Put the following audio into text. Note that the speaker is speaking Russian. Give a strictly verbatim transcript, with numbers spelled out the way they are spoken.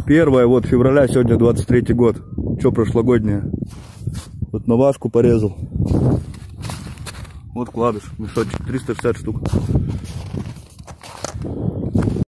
Первое вот февраля, сегодня двадцать третий год. Что прошлогоднее? Вот на важку порезал. Вот вкладыш, мешочек, триста шестьдесят штук.